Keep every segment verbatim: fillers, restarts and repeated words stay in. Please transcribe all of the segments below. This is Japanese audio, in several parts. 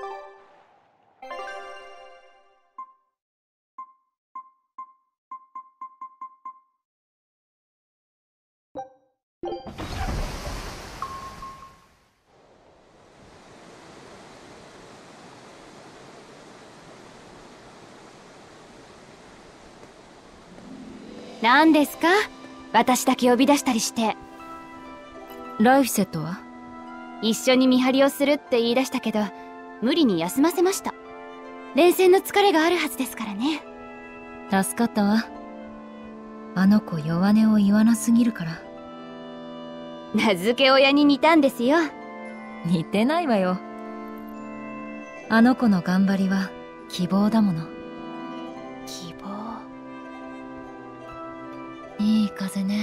何ですか？私だけ呼び出したりして。 ライフセットは？ 一緒に見張りをするって言い出したけど、無理に休ませました。連戦の疲れがあるはずですからね。 助かったわ。あの子弱音を言わなすぎるから。 名付け親に似たんですよ。 似てないわよ。あの子の頑張りは希望だもの。 希望。 いい風ね。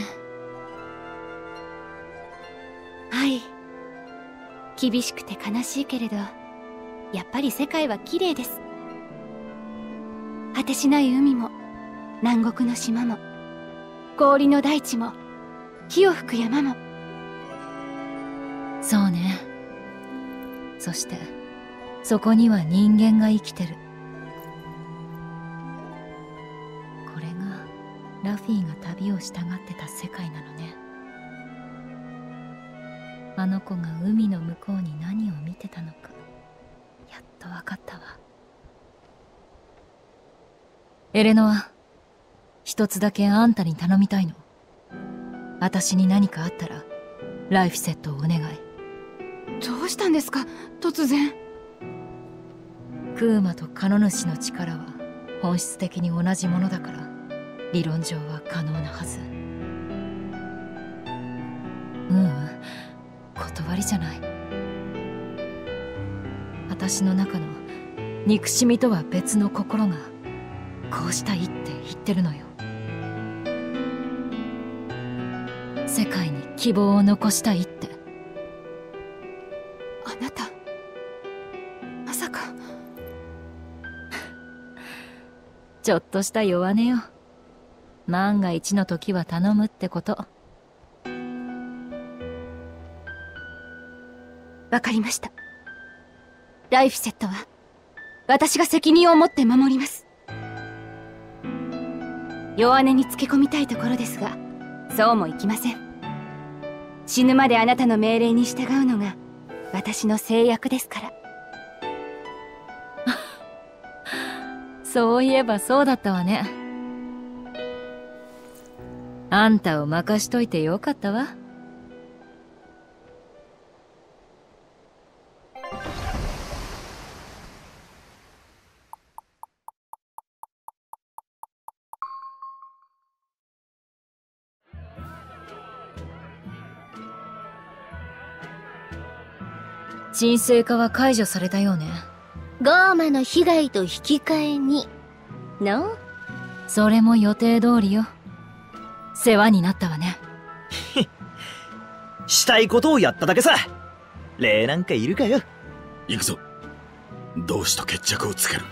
はい。厳しくて悲しいけれど、やっぱり世界は綺麗です。果てしない海も、南国の島も、氷の大地も、火を吹く山も。 そうね。そして、そこには人間が生きてる。これが、ラフィーが旅をしたがってた世界なのね。あの子が海の向こうに何を見てたのか、やっとわかったわ。エレノア、一つだけあんたに頼みたいの。私に何かあったら、ライフセットをお願い。 どうしたんですか、突然。 クウマとカノ主の力は本質的に同じものだから、理論上は可能なはず。ううん、断りじゃない。私の中の憎しみとは別の心がこうしたいって言ってるのよ。世界に希望を残したいって。 あなた、まさか。 ちょっとした弱音よ。万が一の時は頼むってこと。 わかりました。ライフセットは私が責任を持って守ります。弱音につけ込みたいところですが、そうもいきません。死ぬまであなたの命令に従うのが私の制約ですから。 そういえばそうだったわね。あんたを任しといてよかったわ。沈静化は解除されたようね。 ゴーマの被害と引き換えにの？ それも予定通りよ。世話になったわね。 したいことをやっただけさ。礼なんかいるかよ。 行くぞ。同志と決着をつける。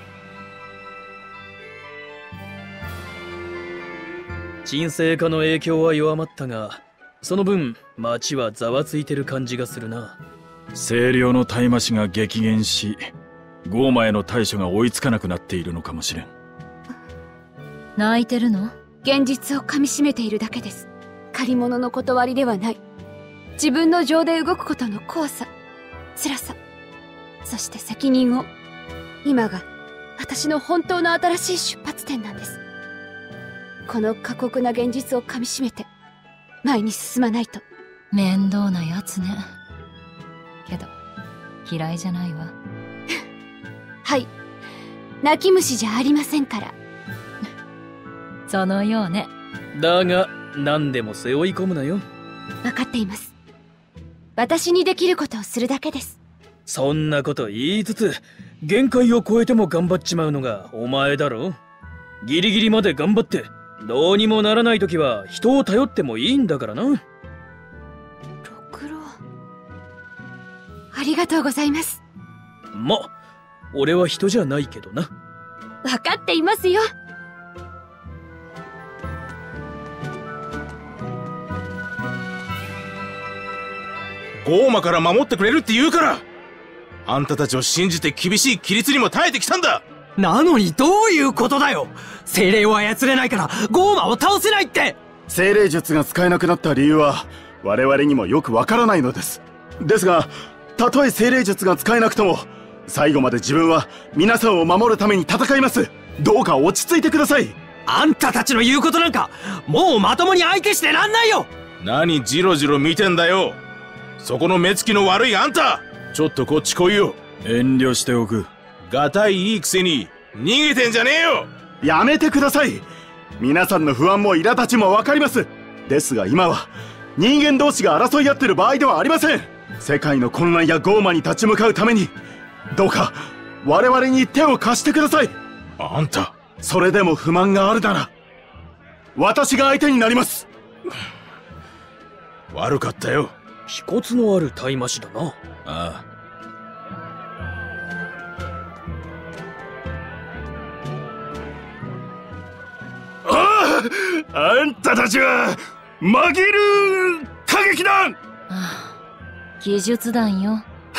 沈静化の影響は弱まったが、その分町はざわついてる感じがするな。 清涼の大麻師が激減し、ゴーマへの対処が追いつかなくなっているのかもしれん。 泣いてるの？ 現実を噛み締めているだけです。借り物の断りではない。自分の情で動くことの怖さ、辛さ、そして責任を。今が私の本当の新しい出発点なんです。この過酷な現実を噛み締めて前に進まないと。 面倒なやつね。けど嫌いじゃないわ。 はい、泣き虫じゃありませんから。 そのようね。 だが何でも背負い込むなよ。 分かっています。私にできることをするだけです。 そんなこと言いつつ、限界を超えても頑張っちまうのがお前だろ。ギリギリまで頑張ってどうにもならない時は人を頼ってもいいんだからな。 六郎、ありがとうございます。 ま、俺は人じゃないけどな。 分かっていますよ。 ゴーマから守ってくれるって言うから。 あんたたちを信じて厳しい規律にも耐えてきたんだ。 なのにどういうことだよ。精霊を操れないからゴーマを倒せないって。 精霊術が使えなくなった理由は我々にもよくわからないのです。ですが、たとえ精霊術が使えなくとも最後まで自分は皆さんを守るために戦います。どうか落ち着いてください。 あんたたちの言うことなんかもうまともに相手してらんないよ。 何ジロジロ見てんだよ。そこの目つきの悪いあんた、ちょっとこっち来いよ。 遠慮しておく。 がたいいいくせに逃げてんじゃねえよ。 やめてください。皆さんの不安も苛立ちもわかります。ですが今は人間同士が争い合ってる場合ではありません。世界の混乱やゴーマに立ち向かうためにどうか我々に手を貸してください。 あんた、 それでも不満があるなら私が相手になります。 悪かったよ。 気骨のある大麻師だな。 ああ。 ああ、あんたたちはマギル歌劇団。 はあ、技術団よ。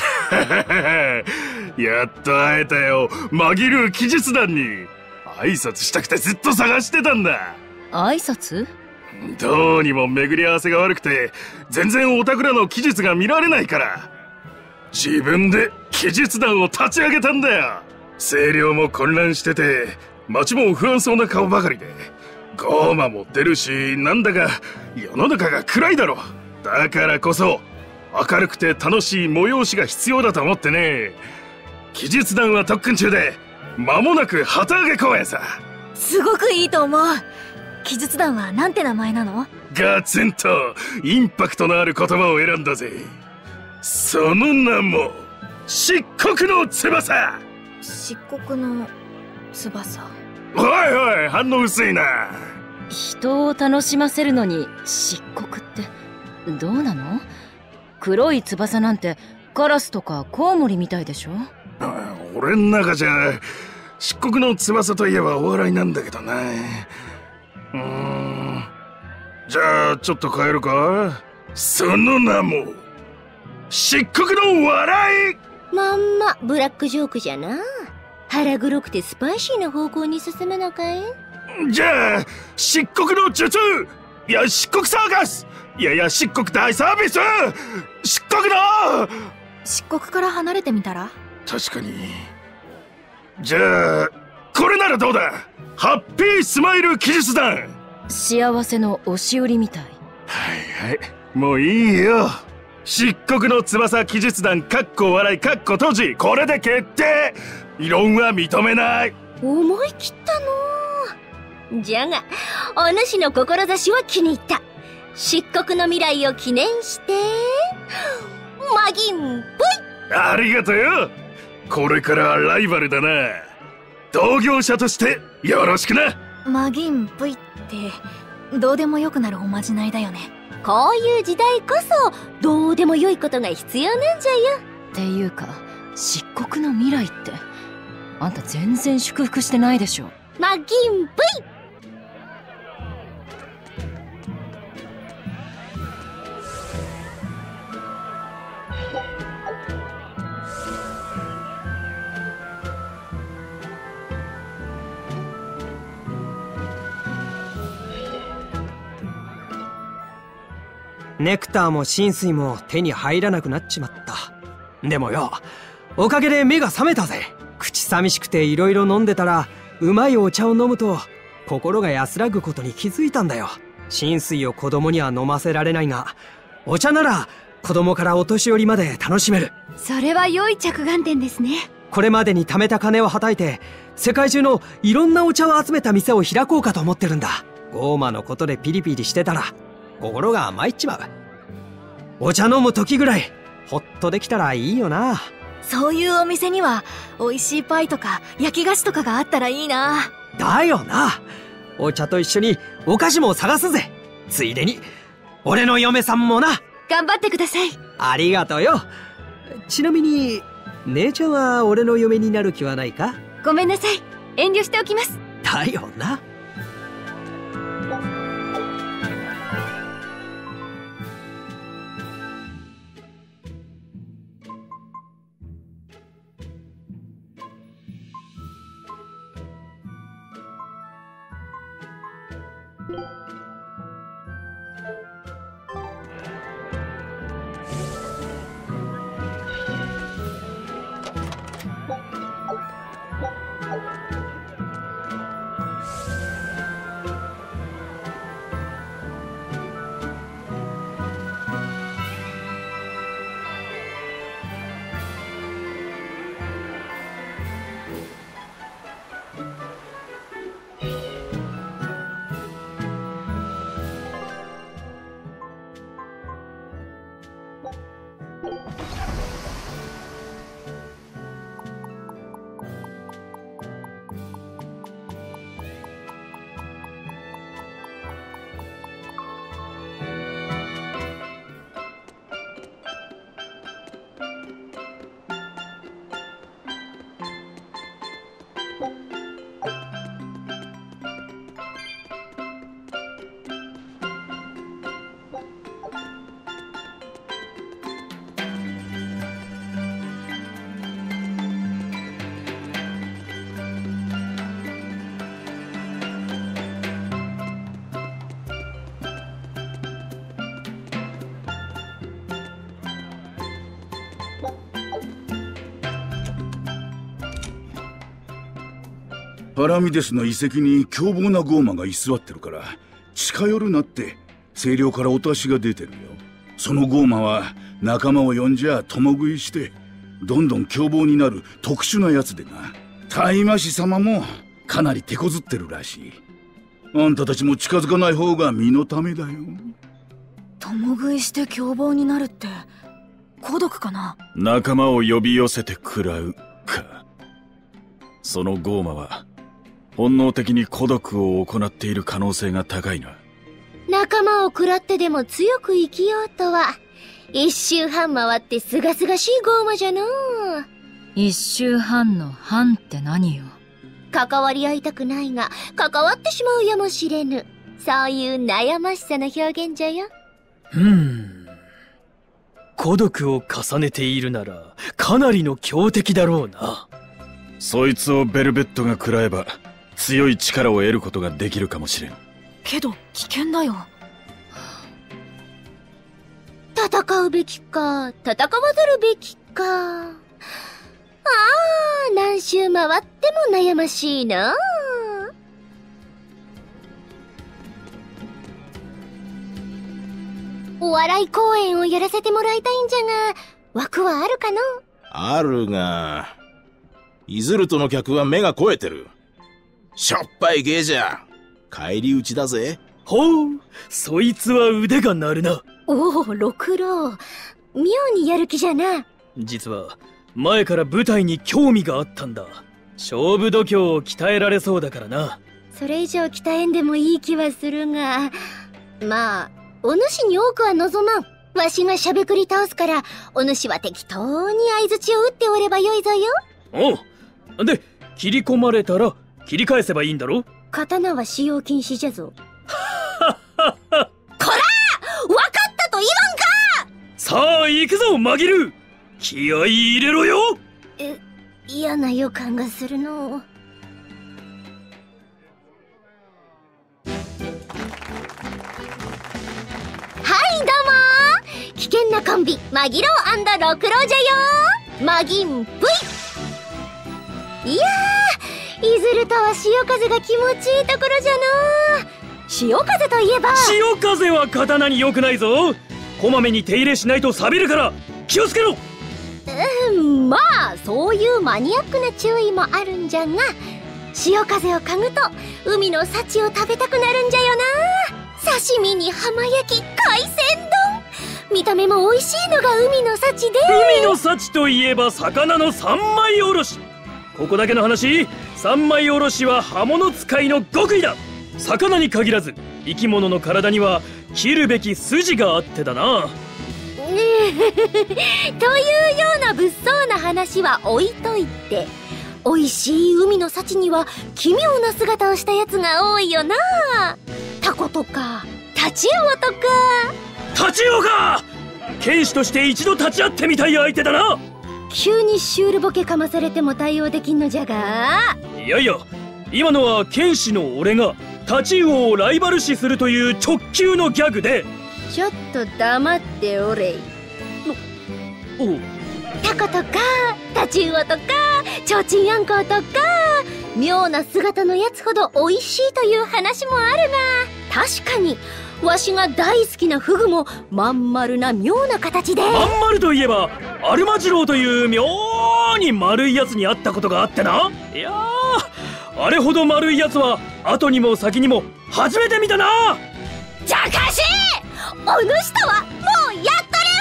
やっと会えたよ、マギル技術団に。挨拶したくてずっと探してたんだ。 挨拶？ どうにも巡り合わせが悪くて全然おたくらの技術が見られないから自分で技術団を立ち上げたんだよ。声量も混乱してて街も不安そうな顔ばかりでゴーマも出るし、なんだか世の中が暗いだろ。だからこそ明るくて楽しい催しが必要だと思ってね。技術団は特訓中で間もなく旗揚げ公演さ。 すごくいいと思う。技術団はなんて名前なの？ ガツンとインパクトのある言葉を選んだぜ。その名も漆黒の翼。 漆黒の翼。 おいおい、反応薄いな。 人を楽しませるのに漆黒ってどうなの？黒い翼なんてカラスとかコウモリみたいでしょ。 俺ん中じゃ漆黒の翼といえばお笑いなんだけどな。うーん、じゃあちょっと変えるか。その名も漆黒の笑い。 まんまブラックジョークじゃな。腹黒くてスパイシーな方向に進むのかい？ じゃあ漆黒の術、いや漆黒サーカス、いやいや漆黒大サービス、漆黒の漆黒から離れてみたら？ 確かに。じゃあこれならどうだ。ハッピースマイル技術団。 幸せの押し売りみたい。 はいはい、もういいよ。漆黒の翼技術団かっこ笑いかっこ閉じ、これで決定。異論は認めない。 思い切ったの。じゃがお主の志は気に入った。漆黒の未来を記念してマギンぽい。 ありがとよ。これからはライバルだな。同業者としてよろしくな。 マギンプイってどうでもよくなるおまじないだよね。 こういう時代こそどうでもよいことが必要なんじゃよ。 っていうか漆黒の未来ってあんた全然祝福してないでしょ。 マギンプイ。 ネクターも浸水も手に入らなくなっちまった。でもよ、おかげで目が覚めたぜ。口寂しくていろいろ飲んでたらうまいお茶を飲むと心が安らぐことに気づいたんだよ。浸水を子供には飲ませられないが、お茶なら子供からお年寄りまで楽しめる。 それは良い着眼点ですね。 これまでに貯めた金をはたいて世界中のいろんなお茶を集めた店を開こうかと思ってるんだ。ゴーマのことでピリピリしてたら心が参っちまう。お茶飲む時ぐらいほっとできたらいいよな。 そういうお店には美味しいパイとか焼き菓子とかがあったらいいな。 だよな。お茶と一緒にお菓子も探すぜ。ついでに俺の嫁さんもな。 頑張ってください。 ありがとうよ。ちなみに姉ちゃんは俺の嫁になる気はないか？ ごめんなさい、遠慮しておきます。 だよな。 パラミデスの遺跡に凶暴なゴーマが居座ってるから近寄るなって清涼からお達しが出てるよ。そのゴーマは仲間を呼んじゃ共食いしてどんどん凶暴になる特殊なやつでな。大魔師様もかなり手こずってるらしい。あんたたちも近づかない方が身のためだよ。 共食いして凶暴になるって孤独かな。 仲間を呼び寄せて食らうか。そのゴーマは本能的に孤独を行っている可能性が高いな。 仲間を食らってでも強く生きようとは一周半回ってすがすがしいゴーマじゃのう。 一周半の半って何よ。 関わり合いたくないが関わってしまうやもしれぬ、そういう悩ましさの表現じゃよ。 うーん、孤独を重ねているならかなりの強敵だろうな。 そいつをベルベットが食らえば強い力を得ることができるかもしれん。 けど危険だよ。 戦うべきか戦わざるべきか。ああ、何周回っても悩ましいな。お笑い公演をやらせてもらいたいんじゃが枠はあるかの？ あるがイズルトの客は目が肥えてる。しょっぱい芸じゃ返り討ちだぜ。 ほう、そいつは腕が鳴るな。 おお、六郎妙にやる気じゃな。 実は前から舞台に興味があったんだ。勝負度胸を鍛えられそうだからな。 それ以上鍛えんでもいい気はするが、まあお主に多くは望まん。わしがしゃべくり倒すからお主は適当に相槌を打っておればよいぞよ。 おう。で切り込まれたら切り返せばいいんだろ。 刀は使用禁止じゃぞ。こらー、わかったと言わんか。 さあ行くぞマギル、気合い入れろよ。 え、嫌な予感がするの。はいどうもー、危険なコンビマギロー&六郎じゃよ。マギン V。 いやー、イズルとは潮風が気持ちいいところじゃな。潮風といえば潮風は刀に良くないぞ。こまめに手入れしないと錆びるから気をつけろ。 うん、まあそういうマニアックな注意もあるんじゃが、潮風を嗅ぐと海の幸を食べたくなるんじゃよな。刺身に浜焼き、海鮮丼、見た目も美味しいのが海の幸で。 海の幸といえば魚の三枚おろし。ここだけの話、三枚おろしは刃物使いの極意だ。魚に限らず生き物の体には切るべき筋があってだな。 というような物騒な話は置いといて、美味しい海の幸には奇妙な姿をしたやつが多いよな。タコとかタチウオとか。 タチウオか。剣士として一度立ち会ってみたい相手だな。 急にシュールボケかまされても対応できんのじゃが。 いやいや、今のは剣士の俺がタチウオをライバル視するという直球のギャグで。 ちょっと黙っておれい。 おおタコとかタチウオとかちょうちんあんこうとか妙な姿のやつほど美味しいという話もあるが、確かにわしが大好きなフグもまん丸な妙な形で。 まん丸といえばアルマジロウという妙に丸いやつに会ったことがあってな。いやー、あれほど丸いやつは後にも先にも初めて見たな。 じゃかしお主とはもうやっとれんわ。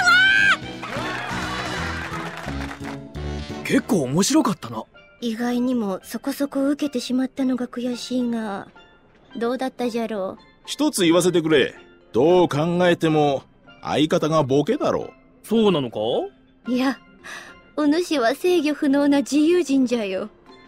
結構面白かったな。 意外にもそこそこ受けてしまったのが悔しいが、どうだったじゃろう。 一つ言わせてくれ。どう考えても相方がボケだろう。 そうなのか？ いや、お主は制御不能な自由人じゃよ。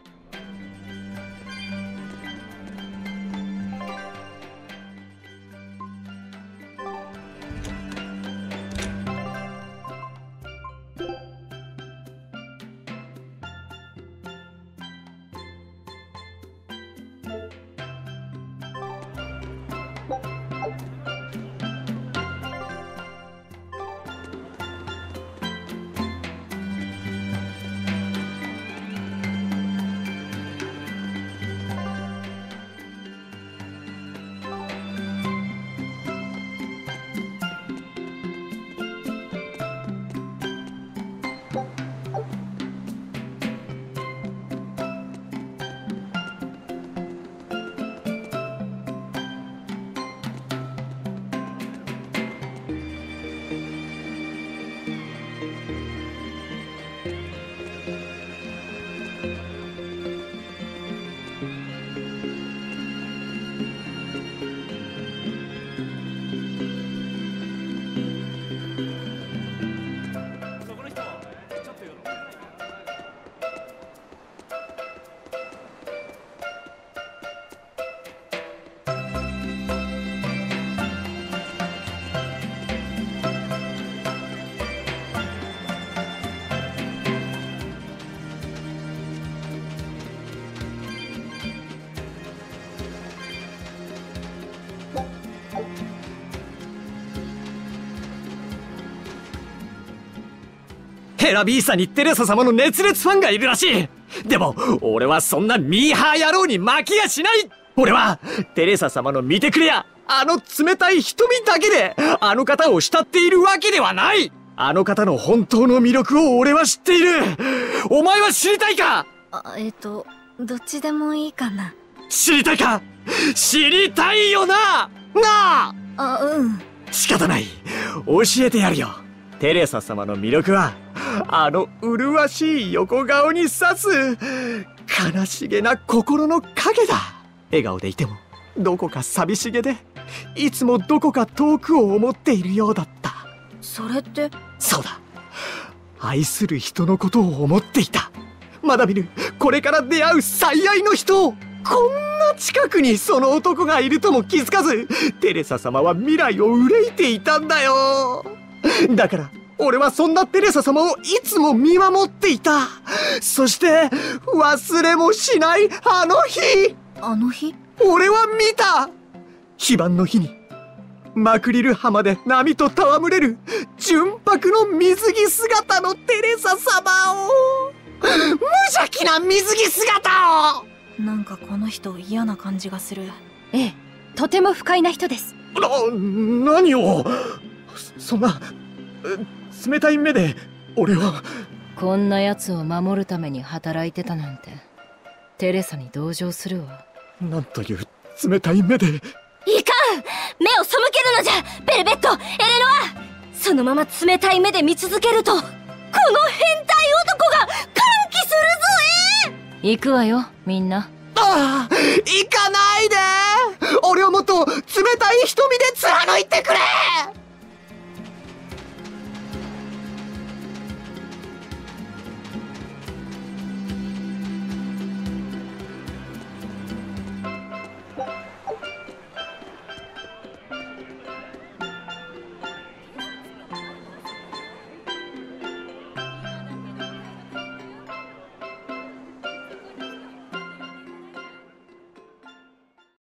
ヘラビーサにテレサ様の熱烈ファンがいるらしい。でも俺はそんなミーハー野郎に負けやしない。俺はテレサ様の見てくれやあの冷たい瞳だけであの方を慕っているわけではない。あの方の本当の魅力を俺は知っている。お前は知りたいか？ あ、えっとどっちでもいいかな。 知りたいか？知りたいよな？なあ。 あ、うん。 仕方ない。教えてやるよ。テレサ様の魅力はあの麗しい横顔に刺す悲しげな心の影だ。笑顔でいてもどこか寂しげでいつもどこか遠くを思っているようだった。 それって？ そうだ、愛する人のことを思っていた。まだ見ぬこれから出会う最愛の人を。こんな近くにその男がいるとも気づかずテレサ様は未来を憂いていたんだよ。だから俺はそんなテレサ様をいつも見守っていた。そして忘れもしないあの日。 あの日？ 俺は見た。非番の日にマクリル浜で波と戯れる純白の水着姿のテレサ様を。無邪気な水着姿を。 なんかこの人嫌な感じがする。 ええ、とても不快な人です。 な、何を。そんな冷たい目で俺を。 こんな奴を守るために働いてたなんてテレサに同情するわ。 なんという冷たい目で。 いかん、目を背けるのじゃベルベット、エレノア。そのまま冷たい目で見続けるとこの変態男が歓喜するぞ。え行くわよみんな。 ああ、行かな